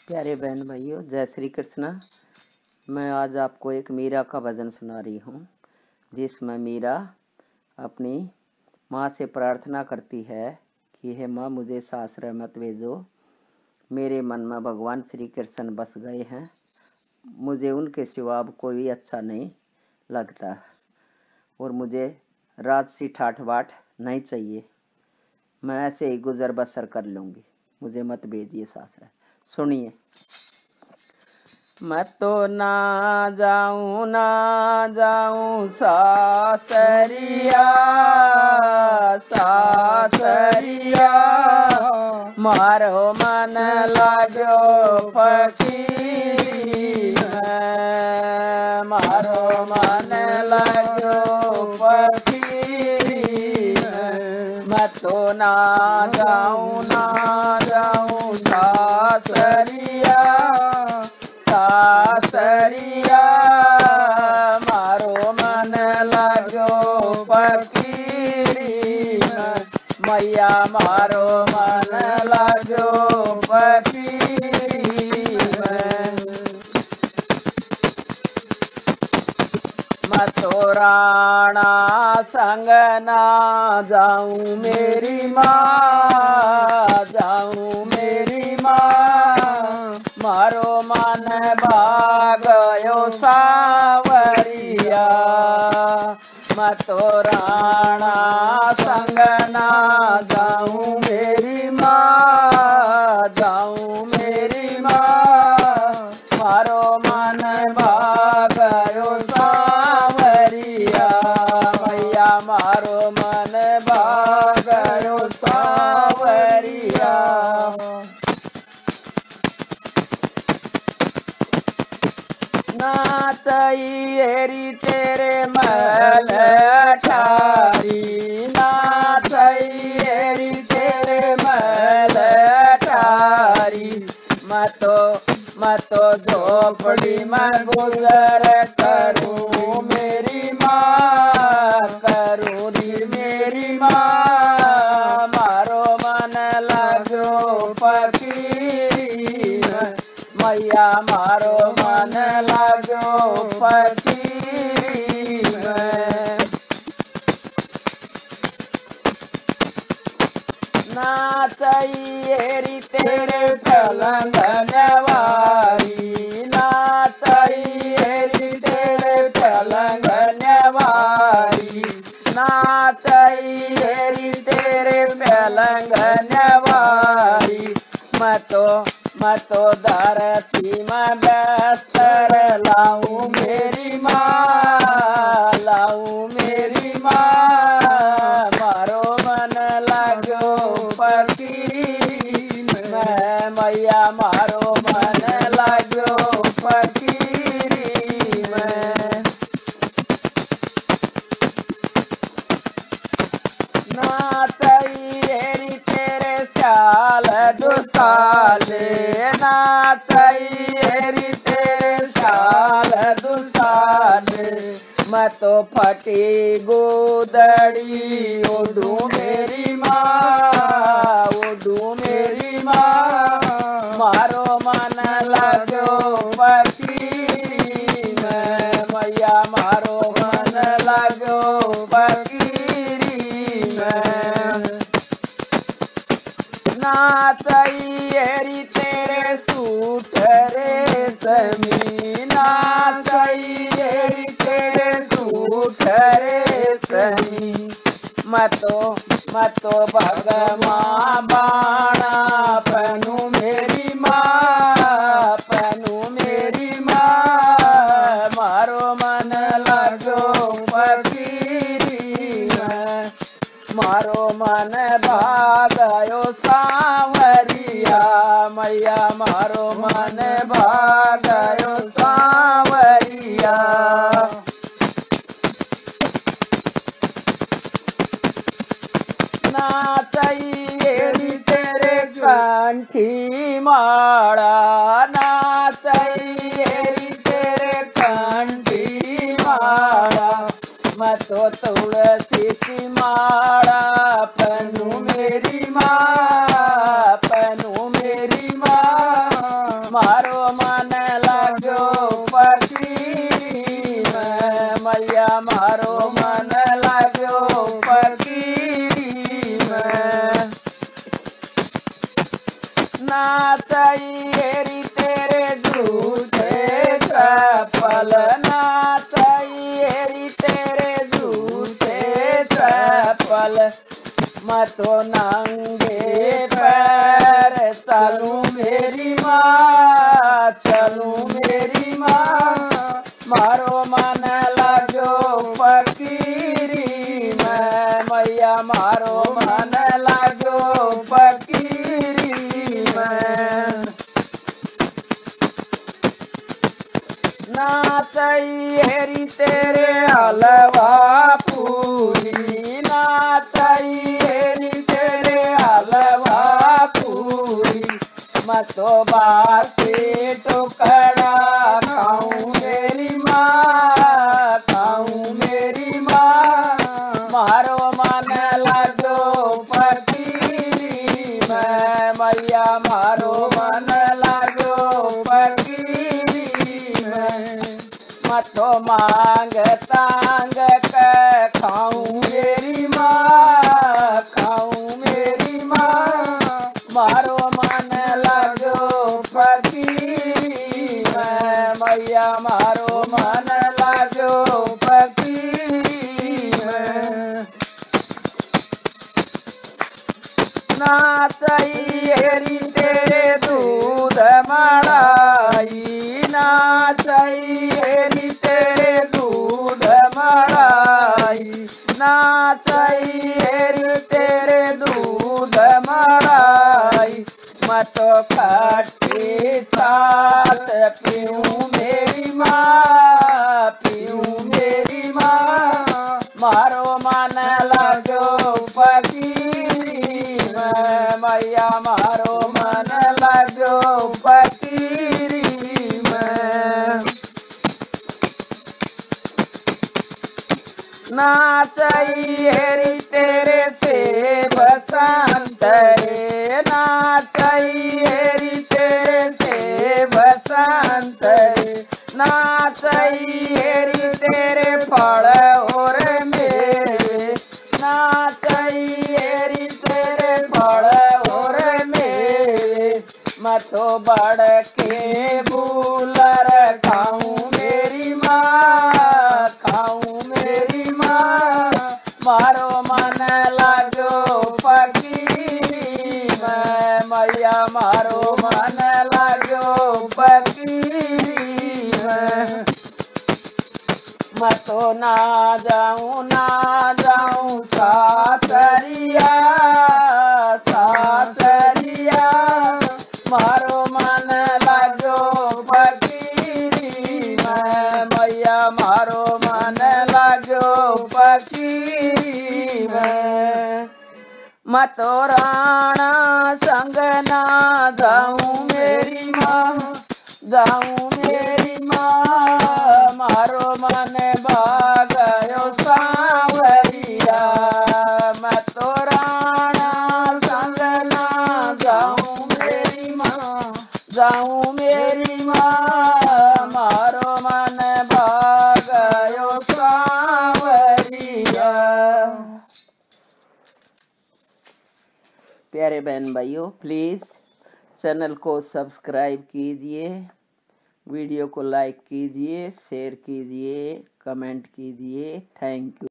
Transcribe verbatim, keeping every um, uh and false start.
प्यारे बहन भाइयों, जय श्री कृष्ण। मैं आज आपको एक मीरा का भजन सुना रही हूँ, जिसमें मीरा अपनी माँ से प्रार्थना करती है कि हे माँ, मुझे सासरे मत भेजो। मेरे मन में भगवान श्री कृष्ण बस गए हैं। मुझे उनके सिवा अब कोई अच्छा नहीं लगता और मुझे राजसी ठाठ बाट नहीं चाहिए। मैं ऐसे ही गुजर बसर कर लूँगी, मुझे मत भेजिए सासरे। सुनिए। मैं तो ना जाऊं ना जाऊं सासरिया सासरिया, मारो मन लागो फकीर, मारो मन लागो फकीर। मैं तो ना जाऊं ना जाऊं सासरिया सासरिया, मारो मन लगो फकीरी, मैया मारो मन लगो फकीरी। मैं तो राणा संग ना जाऊं मेरी माँ, जाऊं मेरी माँ, मारो मन भागयो सावरिया। मैं तो राणा संग ना जाऊं मेरी माँ, जाऊं मेरी माँ, मारो मन भागयो सावरिया, मैया मारो मन भागयो सावरिया। नाचैरी तेरे महल ठारी, नाचैरी तेरे महल ठारी। मैं तो मैं तो झोपड़ी में गुजर करूं मेरी माँ, करूं दी मेरी माँ, मारो मन लगो फकीरी, मैया मारो मन लगो फकीरी। नाचैरी तेरे पलंग नवारी, नाचैरी तेरे पलंग नवारी, नाचैरी तेरे पलंग नवारी। मैं तो मैं तो धरती में बिस्तर लाऊं मेरी माँ, लाऊं मेरी माँ, मारो मन लगो फकीरी, मैं मैया मारो मन लगो फकीरी। मैं नाचैरी तेरे चाल दुसाले, नाचैरी तेरे चाल दुसाले। मैं तो फटी गोदड़ी ओढ़ू मेरी माँ, ओढ़ू मेरी माँ, मारो मन लगो फकीरी, मैं मैया मारो मन लगो फकीरी। नाचैरी तेरे सूट रेशमी, नाचैरी तेरे सूट रेशमी। मैं तो मैं तो भगवान बाणा पहनू मेरी माँ, पहनू मेरी माँ, मारो मन लगो फकीरी, मारो मन भागयो सावरिया, मैया मारो मन भागयो सावरिया। नाचैरी तेरे कंठी माड़ा, नाचैरी तेरे कंठी माड़ा। मैं तो तुलसी की माड़ा पहनू मेरी माँ, पहनू मेरी माँ, चाहिए री तेरे झूठे चप्पल, ना चाहिए री तेरे झूठे चप्पल। मैं तो नंगे पैर चलूं मेरी माँ, चलूं मेरी माँ। मारो मन लगो फकीरी मैं मैया, मारो मन लगो फकीरी मैं। ना चाहिए री तेरे हलवा पूरी, ना चाहिए री तेरे हलवा पूरी। मैं तो बासी टुकड़ा खाऊं मेरी माँ, खाऊं मेरी माँ। मारो मन लगो फकीरी मैं मैया, मारो मन लगो फकीरी मैं। मैं तो मांग तांग के खाऊं मेरी माँ, खाऊं मेरी माँ। मारो मन लगो फकीरी मैं मैया, मारो मन लगो फकीरी मैं। ना चाहिए री तेरे दूध मलाई, ना चाहिए री तेरे दूध मलाई। ना चाहिए री तेरे दूध मलाई। मैं तो खट्टी छाछ पीऊं मेरी माँ, पीऊं मेरी माँ। मारो मन लगो फकीरी मैं मैया, मारो मन लगो फकीरी मैं। ना चाहिए री तेरे सेब संतरे, ना चाहिए री तेरे सेब संतरे। ना चाहिए री तेरे फल और मेरे, ना चाहिए री तेरे फल और मेरे। मैं तो बढ़ के बूलर खाऊं मेरी माँ, खाऊं मेरी माँ। मारो मन लगो फकीरी मैं मैया, मारो मन लगो फकीरी मैं। मैं तो ना जाऊं ना जाऊं सासरिया, सासरिया। मारो मन लगो फकीरी मैं मैया, मारो मन लगो फकीरी मैं। मैं तो राणा संग ना जाऊं मेरी माँ, जाऊं मेरी माँ। मारो मन भागयो सांवरिया। मैं तो राणा संग ना जाऊं मेरी माँ, जाऊं मेरी माँ। मारो मन भागयो सांवरिया। प्यारे बहन भाइयों, प्लीज़ चैनल को सब्सक्राइब कीजिए, वीडियो को लाइक कीजिए, शेयर कीजिए, कमेंट कीजिए। Thank you.